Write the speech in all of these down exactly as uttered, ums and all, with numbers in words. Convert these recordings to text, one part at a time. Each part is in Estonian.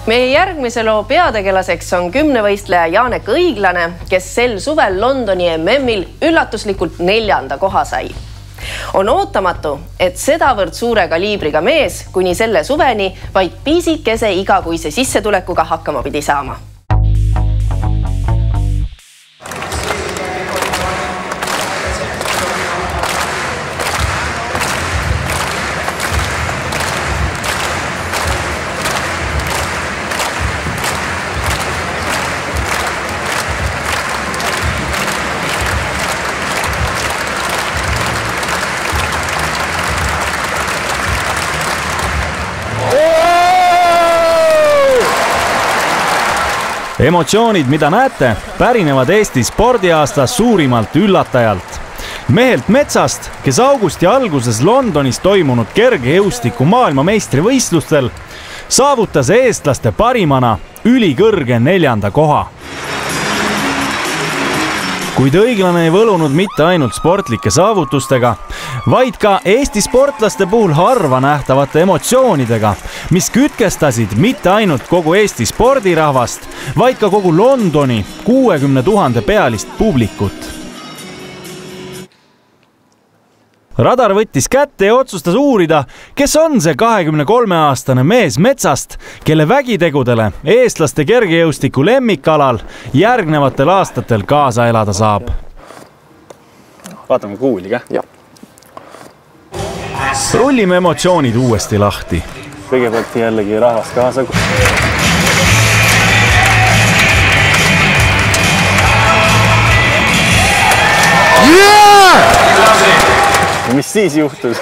Meie järgmise loo peategelaseks on kümnevõistleja Janek Õiglane, kes sel suvel Londoni M M-il üllatuslikult neljanda koha sai. On ootamatu, et sedavõrd suure kaliibriga mees kuni selle suveni vaid piisikese igakuise sissetulekuga hakkama pidi saama. Emotsioonid, mida näete, pärinevad Eesti spordiaasta suurimalt üllatajalt. Mehelt Metsast, kes augusti alguses Londonis toimunud kergejõustiku maailmameistrivõistlustel saavutas eestlaste parimana ülikõrge neljanda koha. Kuid Õiglane ei võlunud mitte ainult sportlike saavutustega, vaid ka Eesti sportlaste puhul harva nähtavate emotsioonidega, mis kütkestasid mitte ainult kogu Eesti spordirahvast, vaid ka kogu Londoni kuuekümne tuhande pealist publikut. Radar võttis kätte ja otsustas uurida, kes on see kahekümne kolme aastane mees Metsast, kelle vägitegudele eestlaste kergejõustiku lemmikalal järgnevatel aastatel kaasa elada saab. Vaatame kuuli, käh? Jah. Rullime emotsioonid uuesti lahti. Kõigepealt jällegi rahvast kaasa. Yeah! Mis siis juhtus?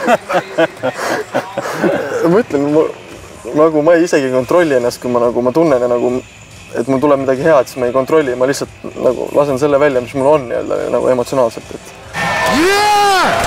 Ma ütlen, ma, nagu ma ei isegi kontrolli ennast, kui ma, nagu, ma tunnen, nagu, et mul tuleb midagi head, siis ma ei kontrolli. Ma lihtsalt nagu, lasen selle välja, mis mul on nii-öelda, nagu emotsionaalselt. Et... Yeah!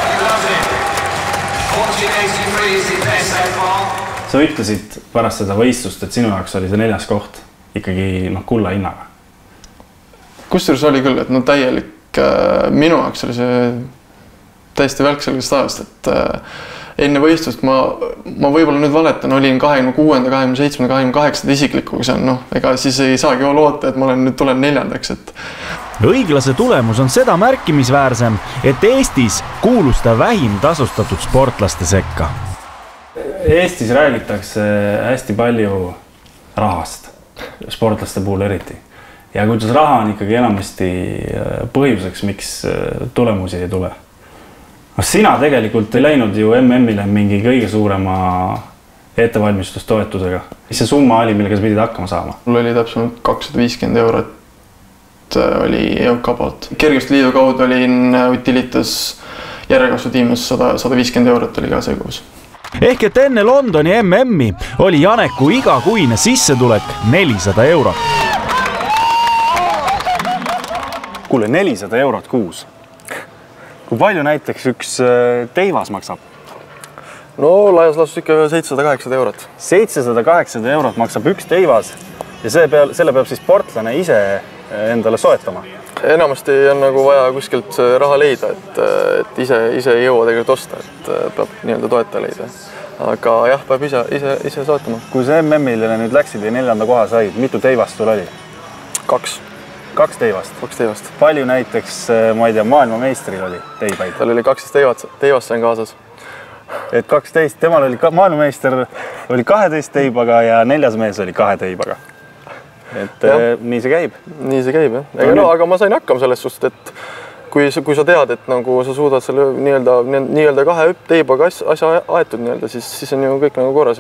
Sa ütlesid pärast seda võistlust, et sinu jaoks oli see neljas koht ikkagi no, kulla hinnaga. Kusjuures oli küll, et no täielik äh, minu jaoks oli see täiesti välk selgest ajast, et äh, enne võistlust ma, ma võib-olla nüüd valetan, olin kahekümne kuuenda, kahekümne seitsmenda, kahekümne kaheksanda isiklikuga, see on noh, ega siis ei saagi loota, et ma olen nüüd tulen neljandaks, et... Õiglase tulemus on seda märkimisväärsem, et Eestis kuulus ta vähim tasustatud sportlaste sekka. Eestis räägitakse hästi palju rahast, sportlaste puhul eriti. Ja kuidas raha on ikkagi enamasti põhjuseks, miks tulemusi ei tule. Sina tegelikult ei läinud ju M M-ile mingi kõige suurema ettevalmistustoetusega. Mis see summa oli, millega sa pidid hakkama saama? Mul oli täpselt kakssada viiskümmend eurot oli E O K poolt. Kergejõustiku liidu kaudu olin Utilitas järjekasvu tiimis sada viiskümmend eurot oli ka see kuus. Ehk et enne Londoni M M-i oli Janeku igakuine sissetulek nelisada eurot. Kuule, nelisada eurot kuus. Kui palju näiteks üks teivas maksab? No laias laastus ikka seitsesada kaheksasada eurot. seitsesada kaheksasada eurot maksab üks teivas ja see peal, selle peab siis sportlane ise endale soetama. Enamasti on nagu vaja kuskilt raha leida, et, et ise, ise ei jõua tegelikult osta, et peab nii-öelda toetaja leida. Aga jah, peab ise, ise, ise soetama. Kui see M M-ile nüüd läksid ja neljanda koha said, mitu teivast sul oli? Kaks. Kaks teivast? Kaks teivast. Palju näiteks, ma ei tea, maailmameistril oli teibaid? Tal oli kaksteist teivast, teivast sain kaasas. Et kaksteist, temal oli ka, maailmameister oli kaheteist teibaga ja neljas mees oli kahe teibaga. Et ja. Nii see käib. Nii see käib, jah. Ega, no, aga ma sain hakkama sellest sust, et kui, kui sa tead, et nagu sa suudad selle nii-öelda, nii-öelda kahe teibaga asja aetud, nii-öelda, siis, siis on ju kõik nagu korras.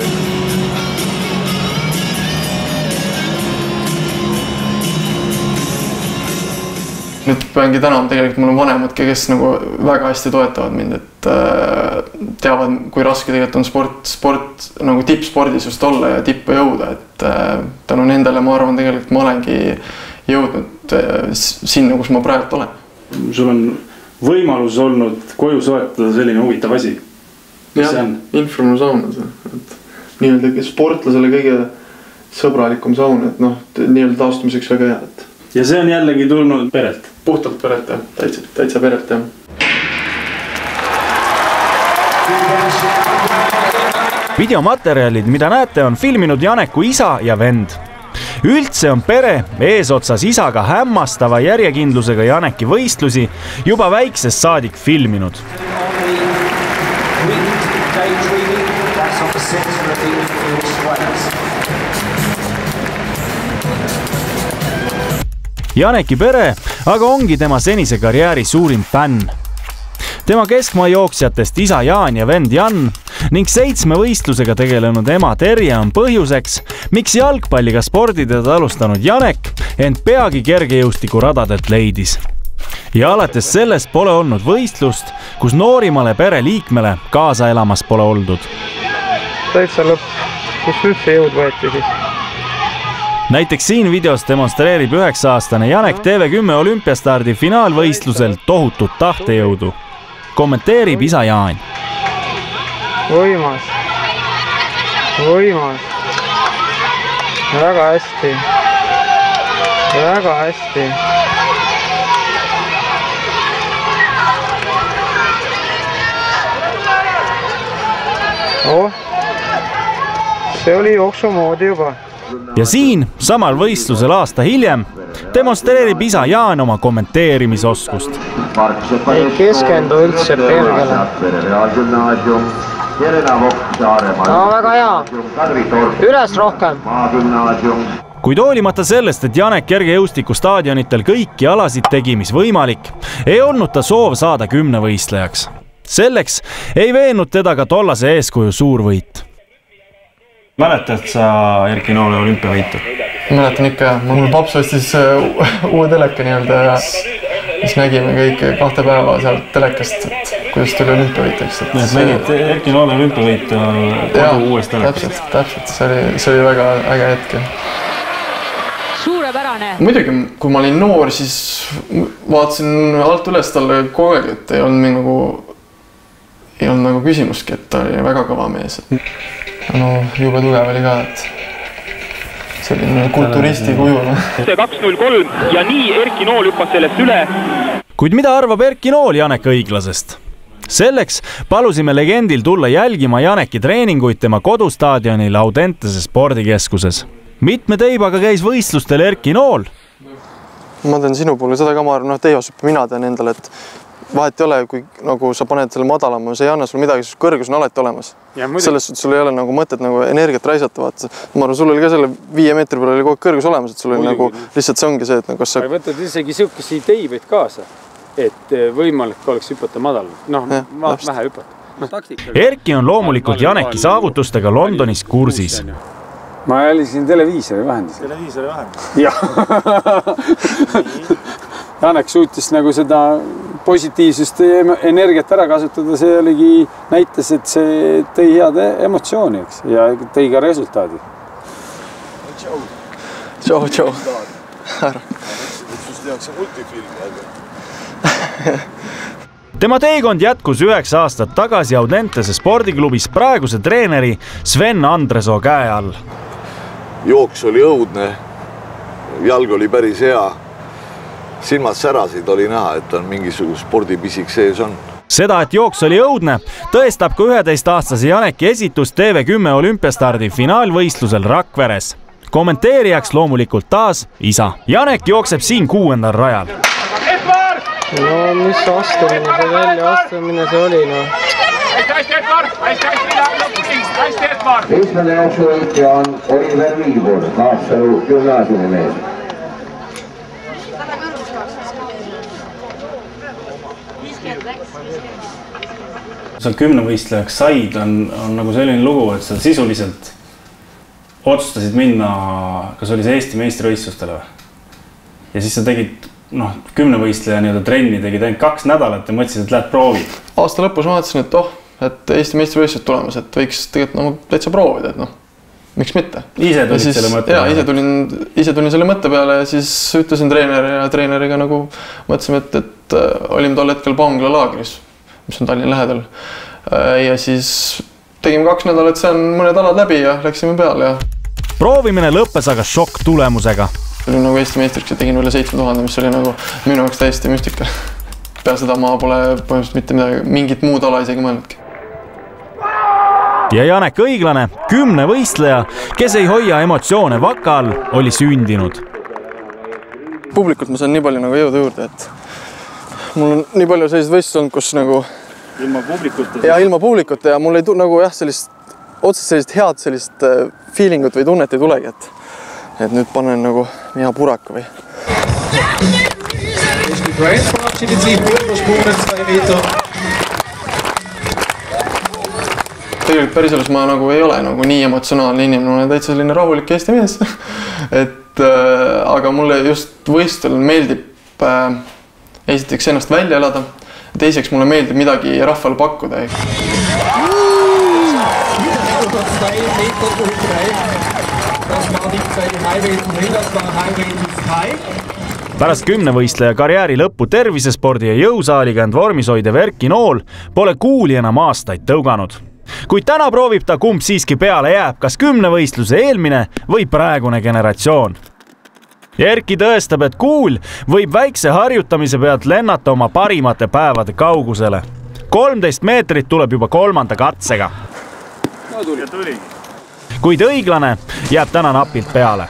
Nüüd peangi tänama, tegelikult mul on vanemadki, kes nagu väga hästi toetavad mind, et teavad, kui raske tegelikult on sport, sport nagu tippspordis just olla ja tippu jõuda, et tänu nendele ma arvan, tegelikult ma olengi jõudnud sinna, kus ma praegu olen. Sul on võimalus olnud koju soetada selline huvitav asi. Mis see on? Informu sauna. Nii-öelda sportlasele kõige sõbralikum saun, et noh, nii-öelda taastumiseks väga hea, et ja see on jällegi tulnud perelt? Puhtalt perelt, jah. Täitsa, täitsa perelt, jah. videomaterjalid, mida näete, on filminud Janeku isa ja vend. Üldse on pere eesotsas isaga hämmastava järjekindlusega Janeki võistlusi juba väiksest saadik filminud. Janeki pere aga ongi tema senise karjääri suurim fänn. Tema keskmaa jooksjatest isa Jaan ja vend Jan ning seitsme võistlusega tegelenud ema Terje on põhjuseks, miks jalgpalliga sporditeed alustanud Janek ent peagi kergejõustiku radadelt leidis. Ja alates sellest pole olnud võistlust, kus noorimale pere liikmele kaasa elamas pole oldud. Täitsa lõpp, kus üldse jõud võeti siis? Näiteks siin videos demonstreerib üheksa-aastane Janek T V kümme olümpiastardi finaalvõistlusel tohutut tahtejõudu. Kommenteerib isa Jaan. Võimas. Võimas. Väga hästi. Väga hästi. Oh, see oli jooksu moodi juba. Ja siin, samal võistlusel aasta hiljem, demonstreerib isa Jaan oma kommenteerimisoskust. Ei keskendu üldse pergele. No väga hea. Üles rohkem. Kuid hoolimata sellest, et Janek kergejõustiku staadionitel kõiki alasid tegi, mis võimalik, ei olnud ta soov saada kümnevõistlejaks. Selleks ei veennud teda ka tollase eeskuju suurvõit. Mäletad sa Erki Noole olümpiavõitu? Mäletan ikka, mul paps ostis uue teleka nii-öelda ja siis nägime kõik kahte päeva sealt telekast, et kuidas tuli olümpiavõiteks. Nägid Erki Noole olümpiavõitu kodu uuest telekast? Täpselt, täpselt. See oli, see oli väga äge hetk. Suurepärane. Muidugi, kui ma olin noor, siis vaatasin alt üles talle kogu aeg, et ei olnud nagu, ei olnud nagu küsimustki, et ta oli väga kõva mees. No juba tugev oli ka, et selline kulturisti kujuna. kaks null kolm ja nii Erki Nool hüppas sellest üle. Kuid mida arvab Erki Nool Janek õiglasest? Selleks palusime legendil tulla jälgima Janeki treeninguid tema kodustaadionil Audentese spordikeskuses. Mitme teibaga käis võistlustel Erki Nool. Ma teen sinu poole seda ka, ma arvan, no teihosüppe mina teen endale, et vahet ei ole, kui nagu sa paned selle madalama, see ei anna sul midagi, sest kõrgus on alati olemas. Selles suhtes sul ei ole nagu mõtet nagu energiat raisata, vaata. Ma arvan, sul oli ka selle viie meetri peal oli kogu kõrgus olemas, et sul oli nagu lihtsalt see ongi see, et kas sa... Võtad isegi sihukesi teibeid kaasa, et võimalik oleks hüpata madal. Noh, vähe hüpata. Erki on loomulikult Janeki saavutustega Londonis kursis. Ma jälgisin televiisori vahendis. Televiisori vahendis? Jah. Janek suutis nagu seda positiivsust energiat ära kasutada, see oligi näitas, et see tõi head emotsiooni, eks, ja tõi ka resultaadi. Tšau. Tšau, tšau. Tema teekond jätkus üheksa aastat tagasi Audentese spordiklubis praeguse treeneri Sven Andresoo käe all. Jooks oli õudne, jalg oli päris hea. Silmad särasid oli näha, et on mingisugune spordipisik sees on. Seda, et jooks oli õudne, tõestab ka üheteistaastase Janeki esitus T V kümme olümpiastardi finaalvõistlusel Rakveres. Kommenteerijaks loomulikult taas isa. Janek jookseb siin kuuendal rajal. No mis astumine see välja astumine see oli, no. Eestmane jooksuvõitja on Oliver Viibur, Kaatsalu gümnaasiumi mees. Sa kümnevõistlejaks said, on, on nagu selline lugu, et sa sisuliselt otsustasid minna, kas oli see Eesti meistrivõistlustele või? Ja siis sa tegid, noh, kümnevõistleja nii-öelda trenni tegid ainult kaks nädalat ja mõtlesid, et lähed proovid. Aasta lõpus ma mõtlesin, et oh, et Eesti meistrivõistlused tulemas, et võiks tegelikult no, täitsa proovida, et noh, miks mitte. Ise tulid siis, selle mõtte peale? Jaa, ise tulin, ise tulin selle mõtte peale ja siis ütlesin treeneri ja treeneriga nagu mõtlesime, et, et olime tol hetkel Pangla laagris, mis on Tallinna lähedal. Ja siis tegime kaks nädalat, see on mõned alad läbi ja läksime peale. Ja... Proovimine lõppes aga šokk tulemusega. Olin nagu Eesti meistriks ja tegin üle seitsme tuhande, mis oli nagu minu jaoks täiesti müstika. Pea seda ma pole põhimõtteliselt mitte midagi, mingit muud ala isegi mõelnudki. ja Janek Õiglane, kümne võistleja, kes ei hoia emotsioone vaka all, oli sündinud. Publikult ma saan nii palju nagu jõuda juurde, et mul on nii palju sellised võistlus olnud, kus nagu ilma publikuta? Ja ilma publikuta ja mul ei tule nagu jah, sellist otsest sellist head sellist feelingut või tunnet ei tulegi, et, et nüüd panen nagu hea puraka või. Tegelikult päris elus ma nagu ei ole nagu nii emotsionaalne inimene, ma olen täitsa selline rahulik Eesti mees. et äh, aga mulle just võistlusel meeldib äh, esiteks ennast välja elada, teiseks mulle meeldib midagi rahvale pakkuda. Pärast kümnevõistleja karjääri lõppu tervisespordi ja jõusaaliga end vormis hoidev Erki Nool pole kuuli enam aastaid tõuganud. Kuid täna proovib ta, kumb siiski peale jääb, kas kümnevõistluse eelmine või praegune generatsioon. Ja Erki tõestab, et kuul võib väikse harjutamise pealt lennata oma parimate päevade kaugusele. kolmteist meetrit tuleb juba kolmanda katsega. No tuli. tuli. Kuid Õiglane jääb täna napilt peale.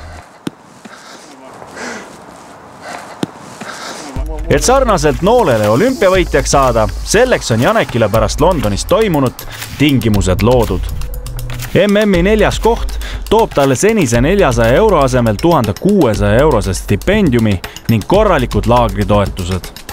Et sarnaselt Noolele olümpiavõitjaks saada, selleks on Janekile pärast Londonis toimunut tingimused loodud. M M-i neljas koht toob talle senise neljasaja euro asemel tuhande kuuesaja eurose stipendiumi ning korralikud laagritoetused.